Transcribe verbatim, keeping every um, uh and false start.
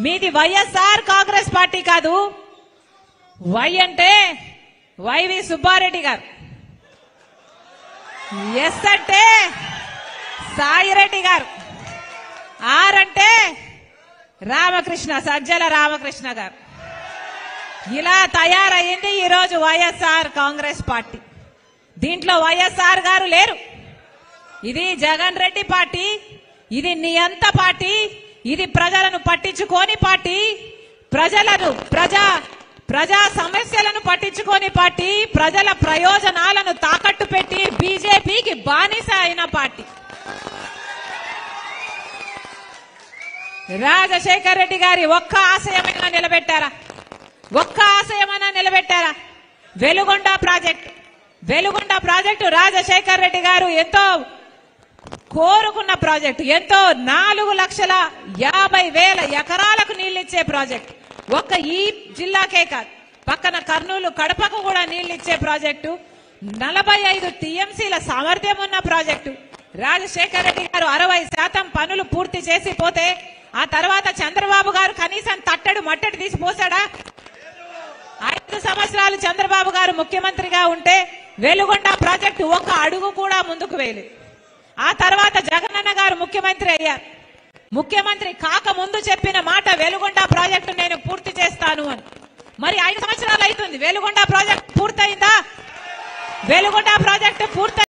మీది వైఎస్ఆర్ కాంగ్రెస్ పార్టీ కాదు. వై అంటే వైవి సుబ్బారెడ్డి గారు, ఎస్ అంటే సాయిరెడ్డి గారు, ఆర్ అంటే రామకృష్ణ సజ్జల రామకృష్ణ గారు. ఇలా తయారైంది ఈరోజు వైఎస్ఆర్ కాంగ్రెస్ పార్టీ. దీంట్లో వైఎస్ఆర్ గారు లేరు. ఇది జగన్ రెడ్డి పార్టీ, ఇది నియంత పార్టీ, ఇది ప్రజలను పట్టించుకోని పార్టీ, ప్రజలను ప్రజా ప్రజా సమస్యలను పట్టించుకోని పార్టీ, ప్రజల ప్రయోజనాలను తాకట్టు పెట్టి బీజేపీకి బానిస అయిన పార్టీ. రాజశేఖర్ రెడ్డి గారి ఒక్క ఆశయమైనా నిలబెట్టారా? ఒక్క ఆశయమైనా నిలబెట్టారా? వెలుగొండ ప్రాజెక్టు వెలుగొండ ప్రాజెక్టు రాజశేఖర్ రెడ్డి గారు ఎంతో కోరుకున్న ప్రాజెక్టు, ఎంతో నాలుగు లక్షల యాభై వేల ఎకరాలకు నీళ్లిచ్చే ప్రాజెక్టు. ఒక్క ఈ జిల్లాకే కాదు, పక్కన కర్నూలు కడపకు కూడా నీళ్లిచ్చే ప్రాజెక్టు, నలభై ఐదు టీఎంసీల సామర్థ్యం ఉన్న ప్రాజెక్టు. రాజశేఖర్ రెడ్డి గారు అరవై శాతం పనులు పూర్తి చేసి పోతే ఆ తర్వాత చంద్రబాబు గారు కనీసం తట్టడు మట్టడి తీసి పోసాడా? ఐదు సంవత్సరాలు చంద్రబాబు గారు ముఖ్యమంత్రిగా ఉంటే వెలుగొండ ప్రాజెక్టు ఒక్క అడుగు కూడా ముందుకు వేయలేదు. ఆ తర్వాత జగనన్న గారు ముఖ్యమంత్రి అయ్యారు. ముఖ్యమంత్రి కాక ముందు చెప్పిన మాట వెలుగొండ ప్రాజెక్టు నేను పూర్తి చేస్తాను అని. మరి ఐదు సంవత్సరాలు అవుతుంది, వెలుగొండ ప్రాజెక్టు పూర్తయిందా? వెలుగొండ ప్రాజెక్టు పూర్తి